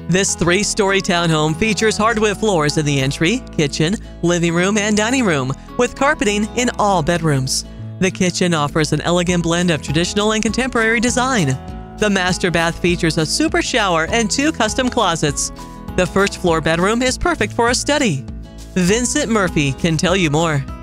This three-story townhome features hardwood floors in the entry, kitchen, living room, and dining room, with carpeting in all bedrooms. The kitchen offers an elegant blend of traditional and contemporary design. The master bath features a super shower and 2 custom closets. The first floor bedroom is perfect for a study. Vincent Murphy can tell you more.